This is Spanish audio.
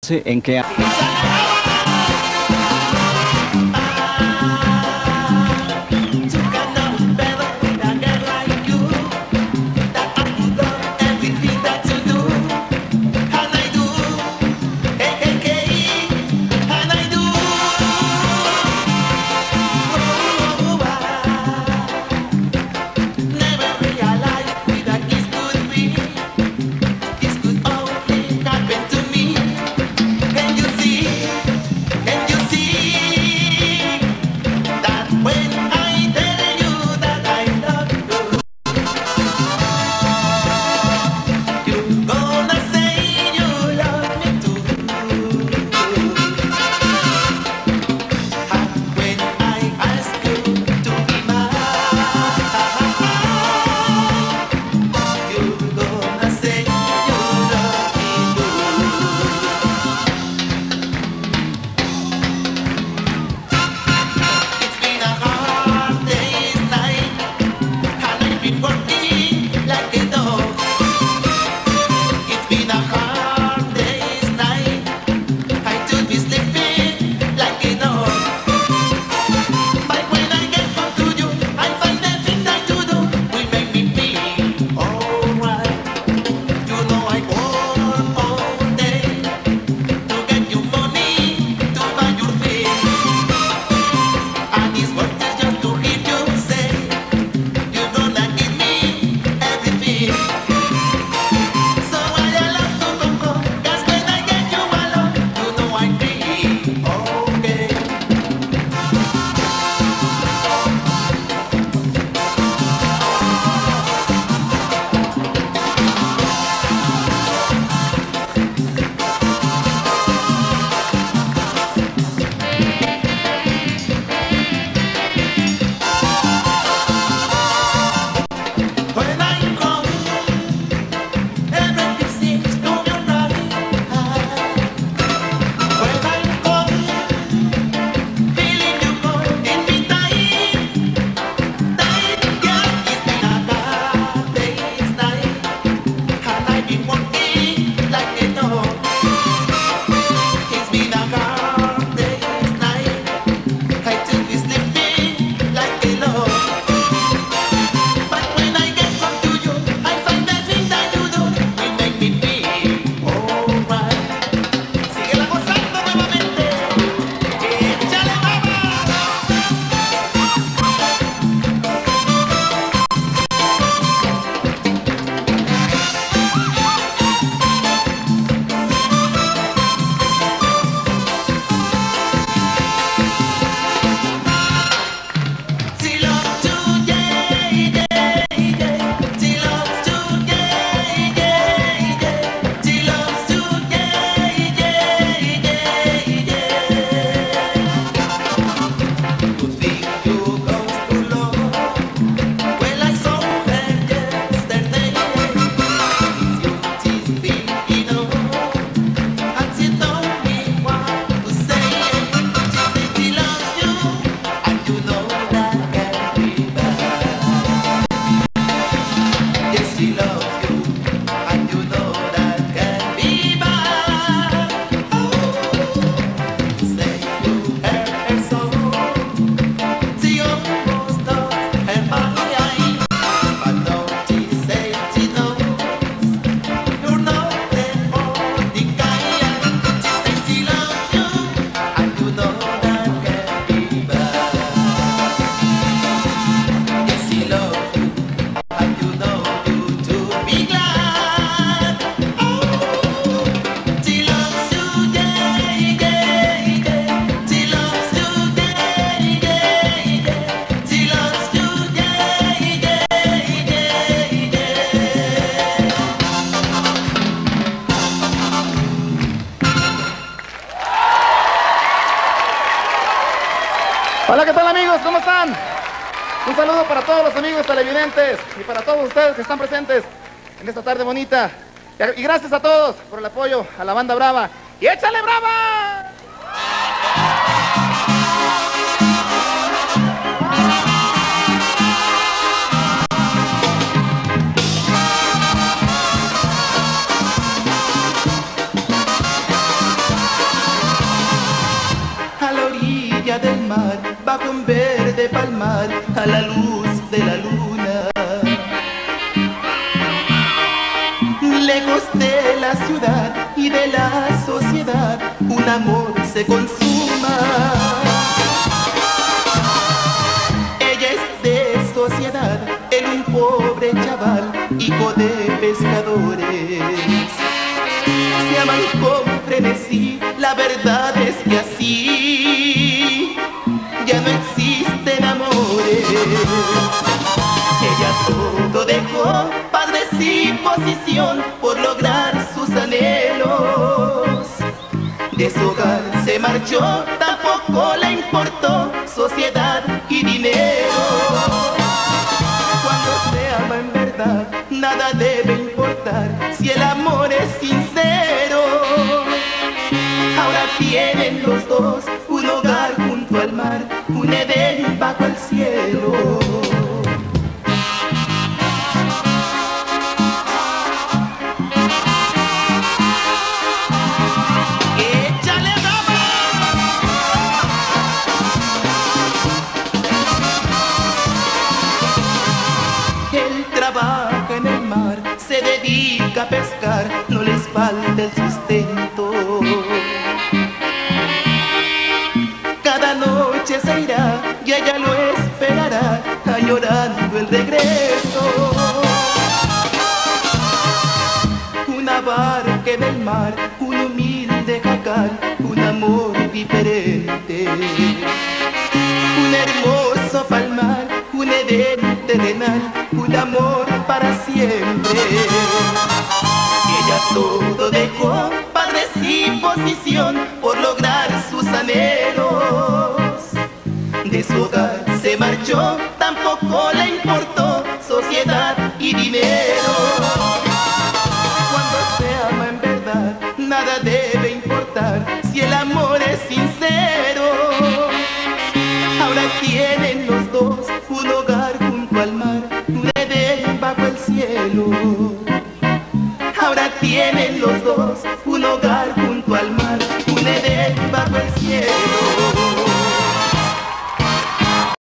¿En qué? Hola, ¿qué tal amigos? ¿Cómo están? Un saludo para todos los amigos televidentes y para todos ustedes que están presentes en esta tarde bonita. Y gracias a todos por el apoyo a la banda Brava. ¡Y échale Brava! verde palmar a la luz de la luna. Lejos de la ciudad y de la sociedad, un amor se consuma. Ella es de sociedad, él un pobre chaval, hijo de pescadores. Se aman con frenesí, la verdad es que así ya no existen amores. Ella todo dejó, padres y posición, por lograr sus anhelos. De su hogar se marchó, tampoco le importó sociedad y dinero. Cuando se ama en verdad, nada debe importar si el amor es sincero. Ahora tienen los dos un hogar junto al mar, un Edén bajo el cielo. Trabaja en el mar, se dedica a pescar, no les falta el sustento. Cada noche se irá y ella lo esperará, añorando el regreso. Una barca en el mar, un humilde jacal, un amor diferente. Un hermoso palmar, un Edén terrenal, un amor para siempre. Ella todo dejó, padres y posición, por lograr sus anhelos. De su hogar se marchó, tampoco le importó sociedad y dinero. Cuando se ama en verdad, nada debe importar si el amor es sincero. Ahora tienen los dos un hogar junto al mar, un Edén bajo el cielo. Ahora tienen los dos un hogar junto al mar.